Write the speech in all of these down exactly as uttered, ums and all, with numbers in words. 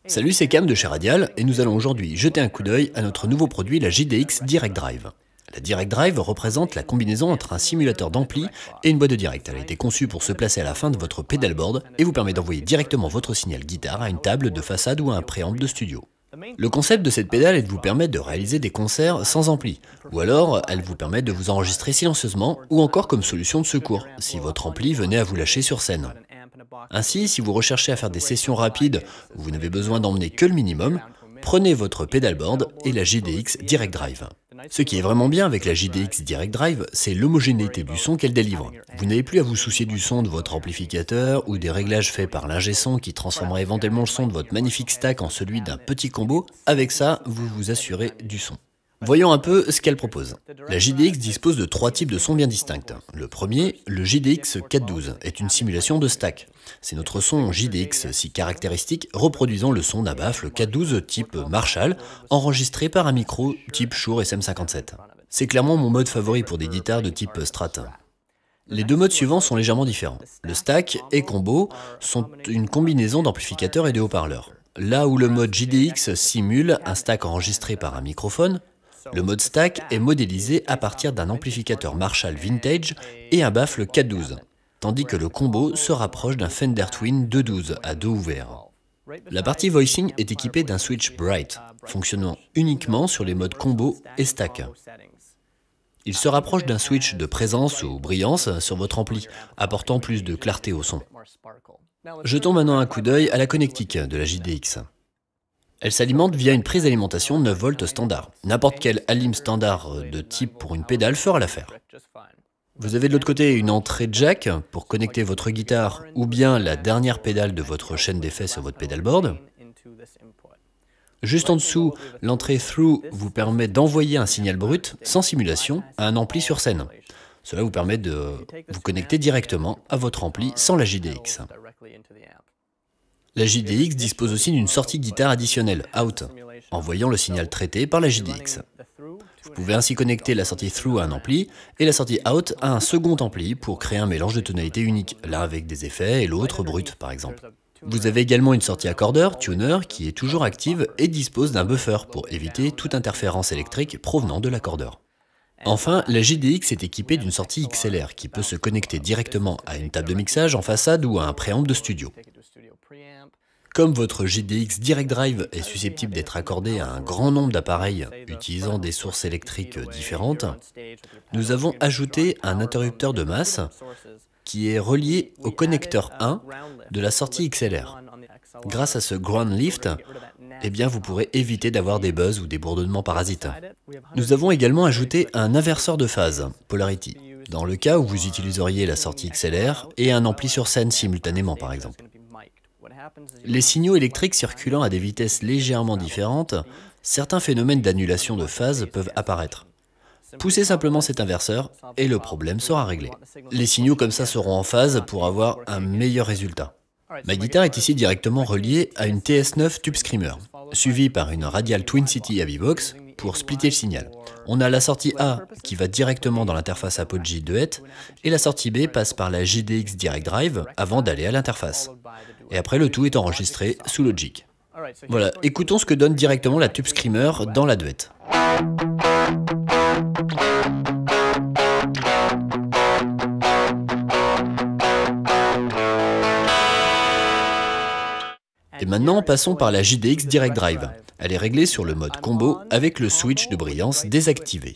Salut, c'est Cam de chez Radial et nous allons aujourd'hui jeter un coup d'œil à notre nouveau produit, la J D X Direct Drive. La Direct Drive représente la combinaison entre un simulateur d'ampli et une boîte de direct. Elle a été conçue pour se placer à la fin de votre pedalboard et vous permet d'envoyer directement votre signal guitare à une table de façade ou à un préamp de studio. Le concept de cette pédale est de vous permettre de réaliser des concerts sans ampli, ou alors elle vous permet de vous enregistrer silencieusement, ou encore comme solution de secours, si votre ampli venait à vous lâcher sur scène. Ainsi, si vous recherchez à faire des sessions rapides où vous n'avez besoin d'emmener que le minimum, prenez votre pedalboard et la J D X Direct Drive. Ce qui est vraiment bien avec la J D X Direct Drive, c'est l'homogénéité du son qu'elle délivre. Vous n'avez plus à vous soucier du son de votre amplificateur ou des réglages faits par l'ingé son qui transformerait éventuellement le son de votre magnifique stack en celui d'un petit combo. Avec ça, vous vous assurez du son. Voyons un peu ce qu'elle propose. La J D X dispose de trois types de sons bien distincts. Le premier, le J D X quatre cent douze, est une simulation de stack. C'est notre son J D X si caractéristique, reproduisant le son d'un baffle quatre cent douze type Marshall, enregistré par un micro type Shure S M cinquante-sept. C'est clairement mon mode favori pour des guitares de type Strat. Les deux modes suivants sont légèrement différents. Le stack et combo sont une combinaison d'amplificateurs et de haut-parleurs. Là où le mode J D X simule un stack enregistré par un microphone, le mode stack est modélisé à partir d'un amplificateur Marshall Vintage et un baffle quatre cent douze, tandis que le combo se rapproche d'un Fender Twin deux cent douze à dos ouvert. La partie voicing est équipée d'un switch Bright, fonctionnant uniquement sur les modes combo et stack. Il se rapproche d'un switch de présence ou brillance sur votre ampli, apportant plus de clarté au son. Jetons maintenant un coup d'œil à la connectique de la J D X. Elle s'alimente via une prise d'alimentation neuf volts standard. N'importe quel alim standard de type pour une pédale fera l'affaire. Vous avez de l'autre côté une entrée jack pour connecter votre guitare ou bien la dernière pédale de votre chaîne d'effets sur votre pedalboard. Juste en dessous, l'entrée through vous permet d'envoyer un signal brut sans simulation à un ampli sur scène. Cela vous permet de vous connecter directement à votre ampli sans la J D X. La J D X dispose aussi d'une sortie guitare additionnelle, out, envoyant le signal traité par la J D X. Vous pouvez ainsi connecter la sortie through à un ampli et la sortie out à un second ampli pour créer un mélange de tonalités uniques, l'un avec des effets et l'autre brut par exemple. Vous avez également une sortie accordeur, tuner, qui est toujours active et dispose d'un buffer pour éviter toute interférence électrique provenant de l'accordeur. Enfin, la J D X est équipée d'une sortie X L R qui peut se connecter directement à une table de mixage en façade ou à un préamp de studio. Comme votre J D X Direct Drive est susceptible d'être accordé à un grand nombre d'appareils utilisant des sources électriques différentes, nous avons ajouté un interrupteur de masse qui est relié au connecteur un de la sortie X L R. Grâce à ce ground lift, eh bien vous pourrez éviter d'avoir des buzz ou des bourdonnements parasites. Nous avons également ajouté un inverseur de phase, Polarity, dans le cas où vous utiliseriez la sortie X L R et un ampli sur scène simultanément par exemple. Les signaux électriques circulant à des vitesses légèrement différentes, certains phénomènes d'annulation de phase peuvent apparaître. Poussez simplement cet inverseur et le problème sera réglé. Les signaux comme ça seront en phase pour avoir un meilleur résultat. Ma guitare est ici directement reliée à une T S neuf Tube Screamer, suivie par une Radial Twin City Heavy Box pour splitter le signal. On a la sortie A qui va directement dans l'interface Apogee Duet et la sortie B passe par la J D X Direct Drive avant d'aller à l'interface. Et après le tout est enregistré sous Logic. Voilà, écoutons ce que donne directement la Tube Screamer dans la Duet. Et maintenant, passons par la J D X Direct Drive. Elle est réglée sur le mode combo avec le switch de brillance désactivé.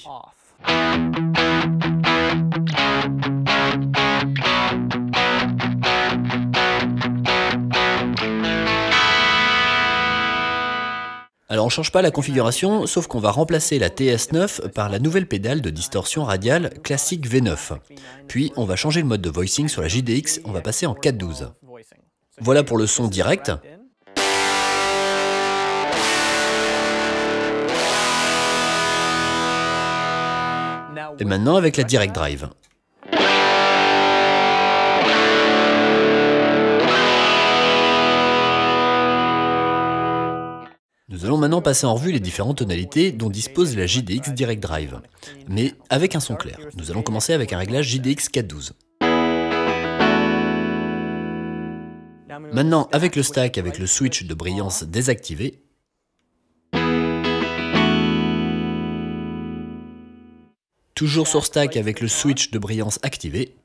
Alors on ne change pas la configuration, sauf qu'on va remplacer la T S neuf par la nouvelle pédale de distorsion radiale classique V neuf. Puis on va changer le mode de voicing sur la J D X, on va passer en quatre cent douze. Voilà pour le son direct. Et maintenant avec la Direct Drive. Nous allons maintenant passer en revue les différentes tonalités dont dispose la J D X Direct Drive, mais avec un son clair. Nous allons commencer avec un réglage J D X quatre cent douze. Maintenant, avec le stack avec le switch de brillance désactivé, toujours sur stack avec le switch de brillance activé,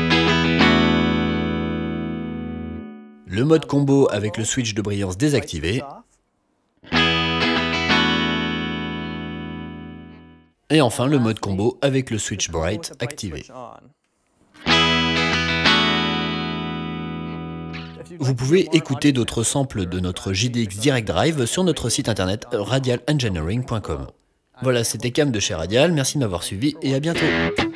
le mode combo avec le switch de brillance désactivé, et enfin le mode combo avec le switch bright activé. Vous pouvez écouter d'autres samples de notre J D X Direct Drive sur notre site internet radial engineering point com. Voilà, c'était Cam de chez Radial, merci de m'avoir suivi et à bientôt.